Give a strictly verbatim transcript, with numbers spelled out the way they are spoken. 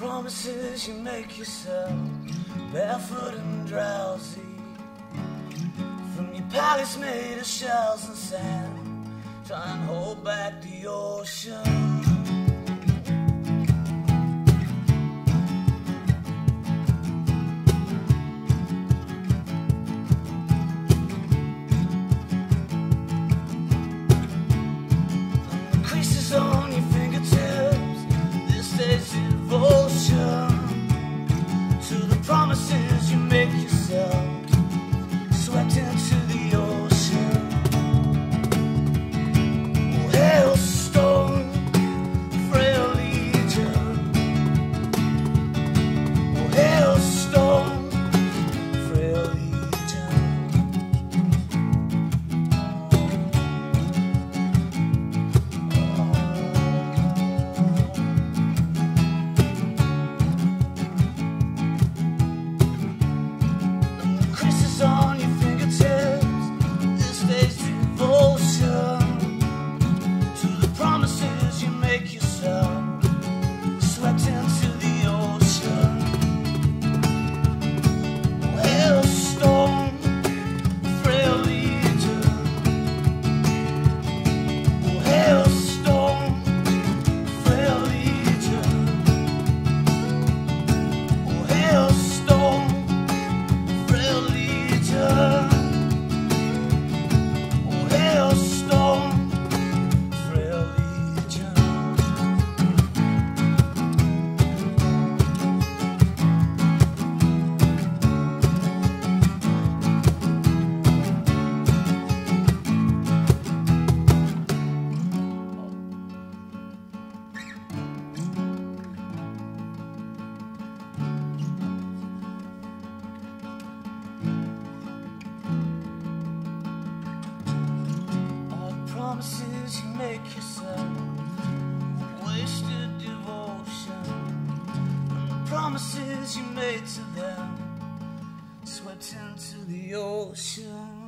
promises you make yourself, barefoot and drowsy, from your palace made of shells and sand, try and hold back the ocean. On your fingertips, this day's devotion to the promises you make yourself, swept into the ocean. Oh, hailstone, frail legion. Oh, hailstone, frail legion. On your fingertips, this day's devotion to the promises you make yourself, swept into the ocean. Oh, hailstone, frail legion. Oh, hailstone, frail legion. Oh, hailstone, frail legion. Oh, hailstone, frail legion. Promises you make yourself, wasted devotion, and the promises you made to them, swept into the ocean.